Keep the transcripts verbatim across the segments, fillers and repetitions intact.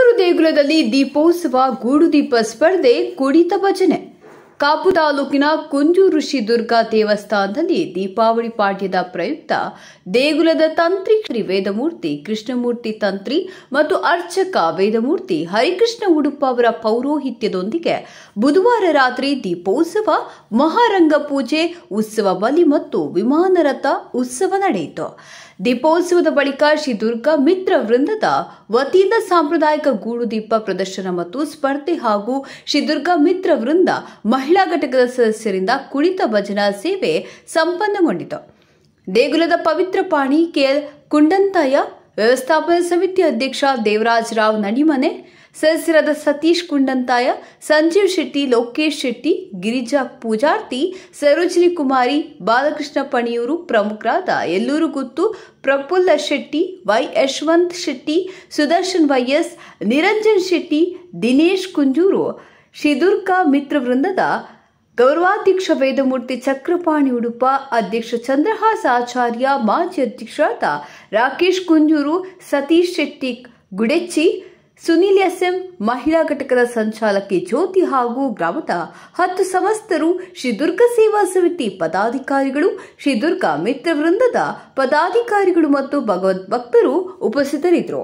ಕೌಪೂರು ದೇಗುಲದಲ್ಲಿ ದೀಪೋತ್ಸವ, ಗೂಡು ದೀಪ ಸ್ಪರ್ಧೆ, ಕುಡಿತ ಭಜನೆ. ಕಾಪು ತಾಲೂಕಿನ ಕುಂಜೂರು ಶ್ರೀ ದುರ್ಗಾ ದೇವಸ್ಥಾನದಲ್ಲಿ ದೀಪಾವಳಿ ಪಾಡ್ಯದ ಪ್ರಯುಕ್ತ ದೇಗುಲದ ತಂತ್ರಿ ಶ್ರೀ ವೇದಮೂರ್ತಿ ಕೃಷ್ಣಮೂರ್ತಿ ತಂತ್ರಿ ಮತ್ತು ಅರ್ಚಕ ವೇದಮೂರ್ತಿ ಹರಿಕೃಷ್ಣ ಉಡುಪ ಅವರ ಪೌರೋಹಿತ್ಯದೊಂದಿಗೆ ಬುಧವಾರ ರಾತ್ರಿ ದೀಪೋತ್ಸವ, ಮಹಾರಂಗ ಪೂಜೆ, ಉತ್ಸವ ಬಲಿ ಮತ್ತು ವಿಮಾನ ರಥ ಉತ್ಸವ ನಡೆಯಿತು. ದೀಪೋತ್ಸವದ ಬಳಿಕ ಶ್ರೀ ದುರ್ಗಾ ಮಿತ್ರ ವೃಂದದ ವತಿಯಿಂದ ಸಾಂಪ್ರದಾಯಿಕ ಗೂಡು ದೀಪ ಪ್ರದರ್ಶನ ಮತ್ತು ಸ್ಪರ್ಧೆ ಹಾಗೂ ಶ್ರೀ ದುರ್ಗಾ ಮಿತ್ರ ವೃಂದ ಮಹಿಳಾ ಘಟಕದ ಸದಸ್ಯರಿಂದ ಕುಣಿತ ಭಜನಾ ಸೇವೆ ಸಂಪನ್ನಗೊಂಡಿತು. ದೇಗುಲದ ಪವಿತ್ರ ಪಾಣಿ ಕೆಎಲ್ ಕುಂಡಂತಾಯ, ವ್ಯವಸ್ಥಾಪನಾ ಸಮಿತಿ ಅಧ್ಯಕ್ಷ ದೇವರಾಜ್ ರಾವ್ ನಡಿಮನೆ, ಸದಸ್ಯರಾದ ಸತೀಶ್ ಕುಂಡಂತಾಯ, ಸಂಜೀವ್ ಶೆಟ್ಟಿ, ಲೋಕೇಶ್ ಶೆಟ್ಟಿ, ಗಿರಿಜಾ ಪೂಜಾರ್ತಿ, ಸರೋಜಿನಿ ಕುಮಾರಿ, ಬಾಲಕೃಷ್ಣ ಪಣಿಯೂರು, ಪ್ರಮುಖರಾದ ಎಲ್ಲೂರು ಗುತ್ತು, ಪ್ರಫುಲ್ಲ ಶೆಟ್ಟಿ, ವೈ ಯಶವಂತ್ ಶೆಟ್ಟಿ, ಸುದರ್ಶನ್ ವೈಎಸ್, ನಿರಂಜನ್ ಶೆಟ್ಟಿ, ದಿನೇಶ್ ಕುಂಜೂರು, ಶ್ರೀ ದುರ್ಗಾ ಮಿತ್ರ ವೃಂದದ ಗೌರವಾಧ್ಯಕ್ಷ ವೇದಮೂರ್ತಿ ಚಕ್ರಪಾಣಿ ಉಡುಪ, ಅಧ್ಯಕ್ಷ ಚಂದ್ರಹಾಸ್ ಆಚಾರ್ಯ, ಮಾಜಿ ಅಧ್ಯಕ್ಷರಾದ ರಾಕೇಶ್ ಕುಂಜೂರು, ಸತೀಶ್ ಶೆಟ್ಟಿ ಗುಡೆಚ್ಚಿ, ಸುನಿಲ್ ಎಸ್ಎಂ, ಮಹಿಳಾ ಘಟಕದ ಸಂಚಾಲಕಿ ಜ್ಯೋತಿ ಹಾಗೂ ಗ್ರಾಮದ ಹತ್ತು ಸಮಸ್ತರು, ಶ್ರೀ ದುರ್ಗಾ ಸೇವಾ ಸಮಿತಿ ಪದಾಧಿಕಾರಿಗಳು, ಶ್ರೀ ದುರ್ಗಾ ಮಿತ್ರ ವೃಂದದ ಪದಾಧಿಕಾರಿಗಳು ಮತ್ತು ಭಗವದ್ ಭಕ್ತರು ಉಪಸ್ಥಿತರಿದ್ದರು.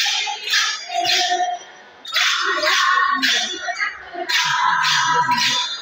Thank you.